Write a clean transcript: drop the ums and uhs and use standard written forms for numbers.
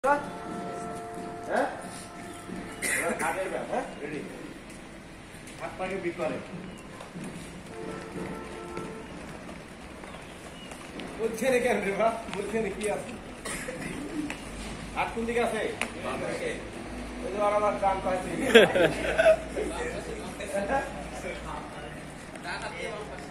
হ্যাঁ হাতের ব্যাপ হ্যাঁ রেডি হাত পাকে বিকরে বলছে রে কেন রে বাপ বলছে রে কি আছে হাত কোন দিকে আছে ওই যে আমার কান পাইছে